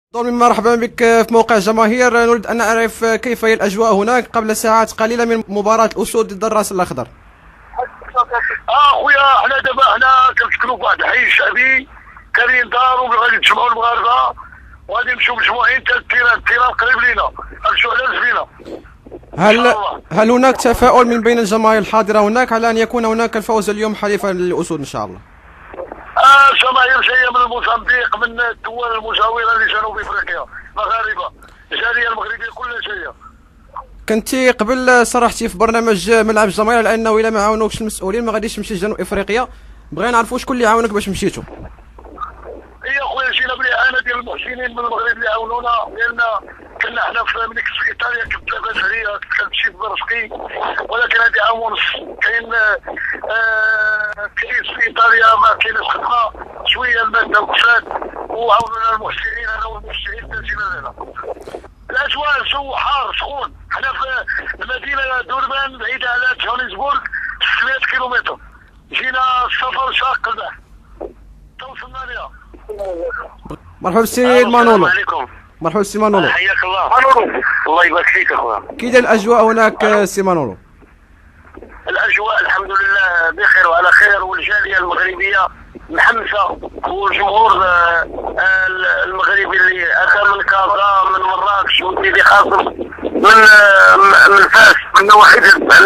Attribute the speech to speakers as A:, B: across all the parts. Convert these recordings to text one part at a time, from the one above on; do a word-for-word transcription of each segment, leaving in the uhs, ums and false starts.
A: دورمي، مرحبا بك في موقع جماهير. نريد أن نعرف كيف هي الأجواء هناك قبل ساعات قليلة من مباراة الأسود ضد الراس الأخضر.
B: اه خويا، حنا دابا حنا كنسكنوا في واحد الحي شعبي كاين دار وغادي نجمعوا المغاربه وغادي نمشيو مجموعين حتى التيران التيران قريب لينا، غنمشيو على الزبينه.
A: هل هل هناك تفاؤل من بين الجماهير الحاضرة هناك على أن يكون هناك الفوز اليوم حليفا للأسود إن شاء الله؟
B: اه الجماهير جايه من موزمبيق، من الدول المجاوره لجنوب افريقيا، مغاربه، الجاليه المغربيه كلها جايه.
A: كنتي قبل صرحتي في برنامج ملعب الجماهير على انه الا ما عاونوكش المسؤولين ما غاديش تمشي لجنوب افريقيا. بغينا نعرفوا شكون اللي عاونك باش مشيتو.
B: هي خويا جينا بالاعانه ديال المحسنين من المغرب اللي عاونونا، لان كنا حنا في ملي كنت في ايطاليا كنت لاباس عليا، كنت كنمشي في برشقي، ولكن هذه عام ونص كاين آه كاين في ايطاليا ما كاينش خدمه، شويه الماده وقفات وعاونونا المحسنين، انا والمحسنين تنزلنا لنا. الاجواء جو حار سخون، حنا في المدينه دوربان بعيده على جوهانسبورغ ستمائة كيلومتر، جينا السفر شاق البحر توصلنا ليها.
A: مرحبا السي مانولو.
B: السلام عليكم.
A: مرحبا السي مانولو.
B: حياك الله مانولو. الله يبارك فيك اخويا.
A: كي داير الاجواء هناك سي مانولو؟
B: الاجواء الحمد لله بخير وعلى خير، والجاليه المغربيه محمسه، والجمهور المغربي اللي اتى من كازا من مراكش من سيدي قاسم من من فاس من نواحي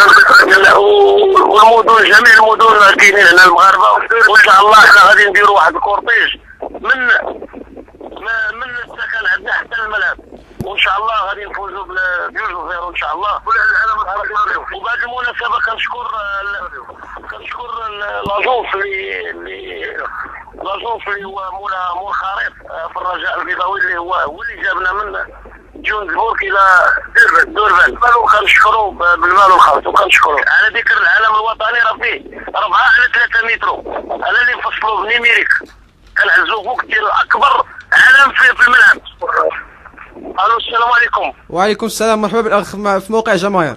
B: والمدن، جميع المدن كاينين هنا المغاربه، وان شاء الله حنا غادي نديروا واحد الكورتيج من من السكن عندنا حتى الملعب، وان شاء الله غادي نفوزوا بجوج صفر ان شاء الله. وبهذه المناسبه كنشكر كنشكر لاجونس اللي اللي لاجونس اللي هو مولا مول خريط في الرجاء البيضاوي، اللي هو هو اللي جابنا من جوهانسبورغ الى دوربان، وكنشكروا بالمال والخالص، وكنشكروا على ذكر العلم الوطني. راه فيه أربعة على ثلاثة مترو، انا اللي نفصلوا بنيميريك كنعزلوا فوق ديال اكبر علم في في الملعب. الو السلام عليكم.
A: وعليكم السلام، مرحبا بالاخ في موقع جماهير.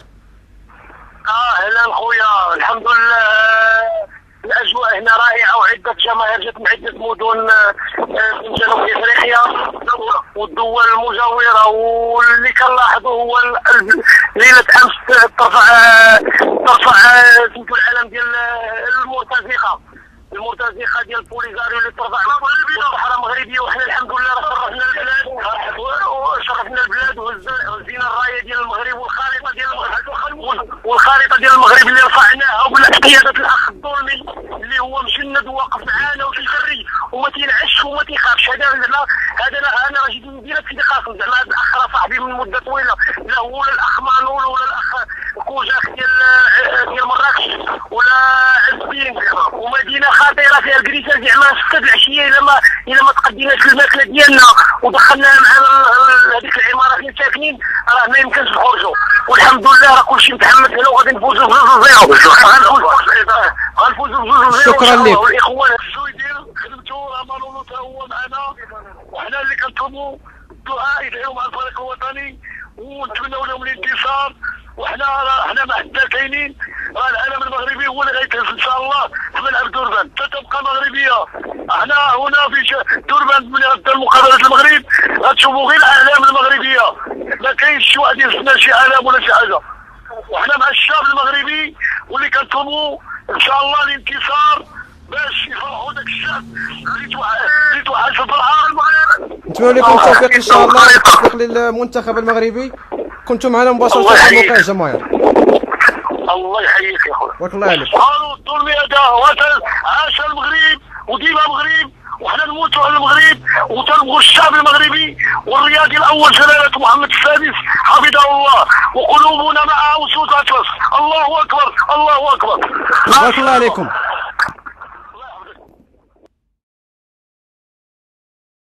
B: اه اهلا خويا، الحمد لله الاجواء هنا رائعه، وعده جماهير جات من عده مدن من جنوب افريقيا والدول المجاوره، واللي كنلاحظوا هو ليله امس ترفع ترفع سميتو العلم ديال المرتزقه المرتزقه ديال البوليزاريو اللي ترفع الصحراء المغربيه، وحنا الحمد لله شرفنا البلاد وشرفنا البلاد وهزينا الرايه ديال المغرب والخارطه ديال المغرب والخارطه ديال المغرب اللي رفعناها، وبقياده الاخ الظلمي اللي هو مجند وواقف معانا وفي الجري وما تينعش وما تيخافش. هذا زعما هذا انا انا جيت من مدينه سيدي قاسم، زعما هذا الاخ راه صاحبي من مده طويله، لا هو ولا الاخ مانول ولا الاخ كوجاك ديال ديال مراكش ولا عزبين، ومدينه خطيره فيها الكريسه زعما ستة العشيه الا ما الا ما تقديناش الماكله ديالنا ودخلناها مع هذيك العماره فين ساكنين، راه ما يمكنش نخرجوا. والحمد لله راه كلشي متحمس هنا، وغادي نفوزوا بجوج زيرو، غنفوزوا بجوج زيرو.
A: شكرا لك.
B: والاخوان السويدين خدمتوا راه مانولو حتى هو معنا، وحنا اللي كنطلبوا الدعاء يدعيو مع الفريق الوطني ونتمنوا لهم الانتصار، وحنا حنا ما حنا كاينين، راه العالم المغربي هو اللي غيتهز ان شاء الله في ملعب دوربان، ستبقى مغربيه. حنا هنا في دوربان من غدا المقابله المغرب غتشوفوا غير الاعلام المغربيه، ما كاينش شي واحد يرسلنا شي علام ولا شي حاجه، وحنا مع الشعب المغربي واللي كنطلبوا ان شاء الله الانتصار باش يفرحوا داك الشعب. ريت واحد ريت واحد في الفرحه.
A: نتمنى لكم التوفيق ان شاء الله، التوفيق للمنتخب المغربي. كنتم معنا مباشره في موقع الجماهير.
B: الله يحييك يا خويا.
A: بارك الله عليك.
B: قالوا الظلم هذا وطن، عاش المغرب وديما مغرب، وحنا نموتوا على المغرب وتنبغوا الشعب المغربي والرياضي الاول جلاله محمد السادس حفظه الله، وقلوبنا معه وسود اطلس. الله اكبر الله اكبر.
A: بارك الله عليكم.